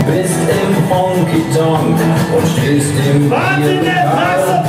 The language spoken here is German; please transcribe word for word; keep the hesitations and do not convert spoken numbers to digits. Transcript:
bist im Honky Tonk und stehst im Was in der Tasse